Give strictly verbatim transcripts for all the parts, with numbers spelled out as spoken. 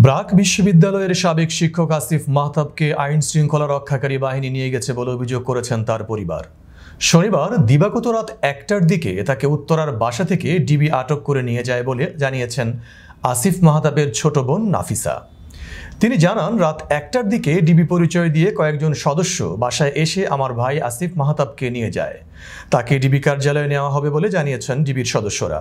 ব্রাক বিশ্ববিদ্যালয়ের সাবেক শিক্ষক আসিফ মাহতাবকে আইন শৃঙ্খলা রক্ষাকারী বাহিনী নিয়ে গেছে বলে অভিযোগ করেছেন তার পরিবার। শনিবার দিবাগত রাত একটার দিকে তাকে উত্তরার বাসা থেকে ডিবি আটক করে নিয়ে যায় বলে জানিয়েছেন আসিফ মাহতাবের ছোট বোন নাফিসা। তিনি জানান, রাত একটার দিকে ডিবি পরিচয় দিয়ে কয়েকজন সদস্য বাসায় এসে আমার ভাই আসিফ মাহতাবকে নিয়ে যায়। তাকে ডিবি কার্যালয়ে নেওয়া হবে বলে জানিয়েছেন ডিবির সদস্যরা।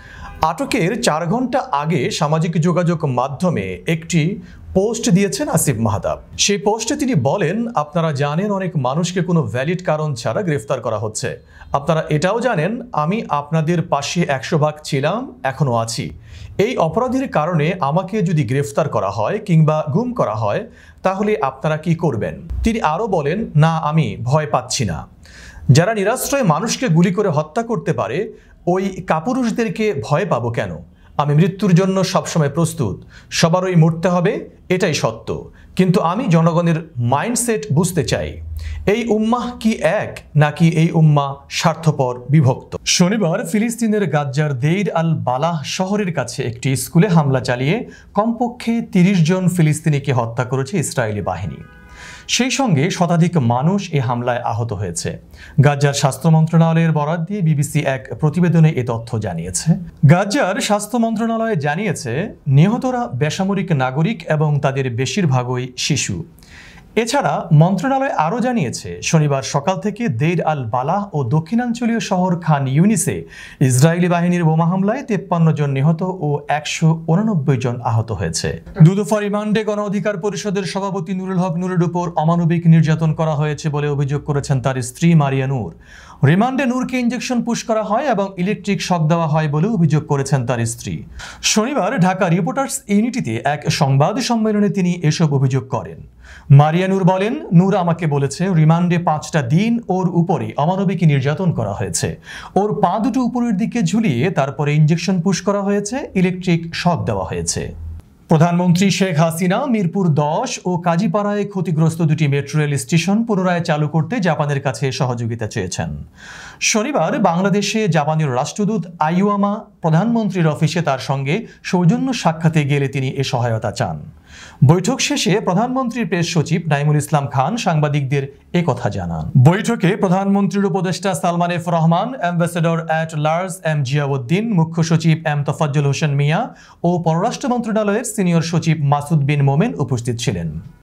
আটকের চার ঘন্টা আগে সামাজিক যোগাযোগ মাধ্যমে একটি পোস্ট দিয়েছেন আসিফ মাহতাব। সেই পোস্টে তিনি বলেন, আপনারা জানেন অনেক মানুষকে কোনো ভ্যালিড কারণ ছাড়া গ্রেফতার করা হচ্ছে। আপনারা এটাও জানেন আমি আপনাদের পাশে একশো ভাগ ছিলাম, এখনও আছি। এই অপরাধের কারণে আমাকে যদি গ্রেফতার করা হয় কিংবা গুম করা হয় তাহলে আপনারা কি করবেন? তিনি আরও বলেন, না আমি ভয় পাচ্ছি না। যারা নিরাশ্রয় মানুষকে গুলি করে হত্যা করতে পারে ওই কাপুরুষদেরকে ভয় পাবো কেন? আমি মৃত্যুর জন্য সবসময় প্রস্তুত, সবারই মরতে হবে, এটাই সত্য। কিন্তু আমি জনগণের মাইন্ডসেট বুঝতে চাই, এই উম্মাহ কি এক নাকি এই উম্মাহ স্বার্থপর বিভক্ত? শনিবার ফিলিস্তিনের গাজ্জার দেইর আল বালাহ শহরের কাছে একটি স্কুলে হামলা চালিয়ে কমপক্ষে তিরিশ জন ফিলিস্তিনিকে হত্যা করেছে ইসরায়েলি বাহিনী। সেই সঙ্গে শতাধিক মানুষ এই হামলায় আহত হয়েছে। গাজ্জার স্বাস্থ্য মন্ত্রণালয়ের বরাত দিয়ে বিবিসি এক প্রতিবেদনে এ তথ্য জানিয়েছে। গাজ্জার স্বাস্থ্য মন্ত্রণালয় জানিয়েছে, নিহতরা বেসামরিক নাগরিক এবং তাদের বেশিরভাগই শিশু। এছাড়া মন্ত্রণালয় আরও জানিয়েছে, শনিবার সকাল থেকে দেইর আল বালাহ ও দক্ষিণাঞ্চলীয় শহর খান ইউনিসে ইসরায়েলি বাহিনীর বোমা হামলায় তেপ্পান্ন জন নিহত ও একশো উননব্বই জন আহত হয়েছে। দুদফা রিমান্ডে গণ অধিকার পরিষদের সভাপতি নুরুল হক নুরের উপর অমানবিক নির্যাতন করা হয়েছে বলে অভিযোগ করেছেন তার স্ত্রী মারিয়া নূর। রিমান্ডে নূরকে ইঞ্জেকশন পুশ করা হয় এবং ইলেকট্রিক শক দেওয়া হয় বলে অভিযোগ করেছেন তার স্ত্রী। শনিবার ঢাকা রিপোর্টার্স ইউনিটিতে এক সংবাদ সম্মেলনে তিনি এসব অভিযোগ করেন। মারিয়া নূর বলেন, নূর আমাকে বলেছে রিমান্ডে পাঁচটা দিন ওর উপরে অমানবিক নির্যাতন করা হয়েছে। ওর পা দুটো উপরের দিকে ঝুলিয়ে তারপরে ইঞ্জেকশন পুশ করা হয়েছে, ইলেকট্রিক শক দেওয়া হয়েছে। প্রধানমন্ত্রী শেখ হাসিনা মিরপুর দশ ও কাজীপাড়ায় ক্ষতিগ্রস্ত দুটি মেট্রো রেল স্টেশন পুনরায় চালু করতে জাপানের কাছে সহযোগিতা চেয়েছেন। শনিবার বাংলাদেশে জাপানের রাষ্ট্রদূত আইওয়ামা প্রধানমন্ত্রীর অফিসে তার সঙ্গে সৌজন্য সাক্ষাতে গেলে তিনি এ সহায়তা চান। বৈঠক শেষে প্রধানমন্ত্রীর প্রেস সচিব নাইমুল ইসলাম খান সাংবাদিকদের এ কথা জানান। বৈঠকে প্রধানমন্ত্রীর উপদেষ্টা Salman F Rahman, ambassador at large M Ziauddin, মুখ্য সচিব এম তোফাজ্জল হোসেন মিয়া ও পররাষ্ট্র মন্ত্রণালয়ের সিনিয়র সচিব মাসুদ বিন মোমেন উপস্থিত ছিলেন।